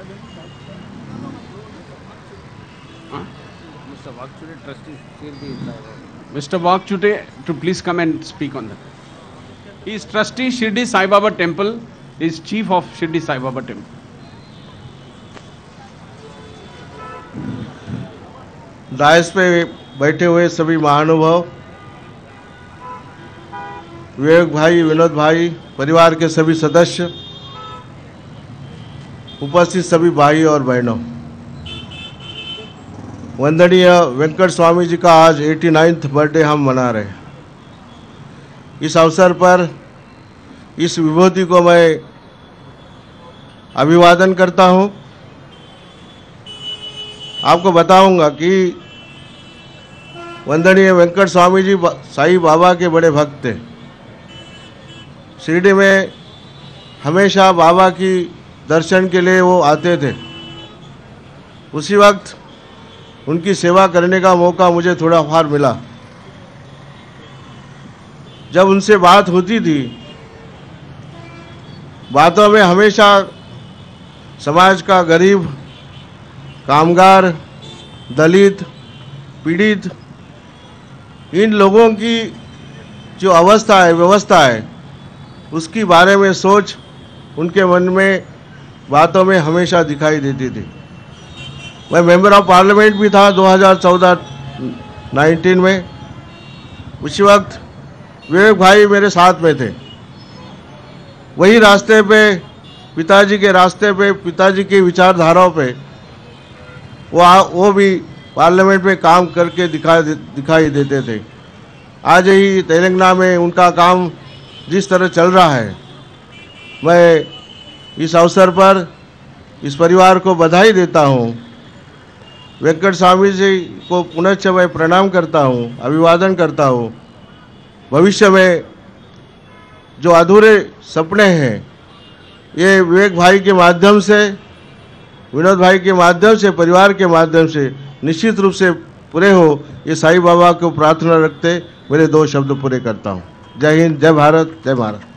Mr. Vakchude, trustee, Shirdi Sai Baba. Mr. Vakchude, to please come and speak on that. He is trustee Shirdi Sai Baba Temple. He is chief of Shirdi Sai Baba Temple. Dais पे बैठे हुए सभी महानुभाव, विवेक भाई, विनोद भाई, परिवार के सभी सदस्य, उपस्थित सभी भाई और बहनों, वंदनीय वेंकट स्वामी जी का आज 89th बर्थडे हम मना रहे हैं। इस अवसर पर इस विभूति को मैं अभिवादन करता हूं। आपको बताऊंगा कि वंदनीय वेंकट स्वामी जी साईं बाबा के बड़े भक्त थे। शिरडी में हमेशा बाबा की दर्शन के लिए वो आते थे। उसी वक्त उनकी सेवा करने का मौका मुझे थोड़ा बार मिला। जब उनसे बात होती थी, बातों में हमेशा समाज का गरीब, कामगार, दलित, पीड़ित, इन लोगों की जो अवस्था है, व्यवस्था है, उसके बारे में सोच उनके मन में, बातों में हमेशा दिखाई देती थी। मैं मेंबर ऑफ पार्लियामेंट भी था 2014-19 में। उसी वक्त विवेक भाई मेरे साथ में थे। वही रास्ते पे, पिताजी के रास्ते पे, पिताजी की विचारधाराओं पे वो भी पार्लियामेंट में काम करके दिखाई देते थे। आज ही तेलंगाना में उनका काम जिस तरह चल रहा है, मैं इस अवसर पर इस परिवार को बधाई देता हूं। वेंकट स्वामी जी को पुनश्च मैं प्रणाम करता हूं, अभिवादन करता हूं। भविष्य में जो अधूरे सपने हैं, ये विवेक भाई के माध्यम से, विनोद भाई के माध्यम से, परिवार के माध्यम से निश्चित रूप से पूरे हो, ये साईं बाबा को प्रार्थना रखते मेरे 2 शब्द पूरे करता हूँ। जय हिंद, जय भारत, जय महाराज।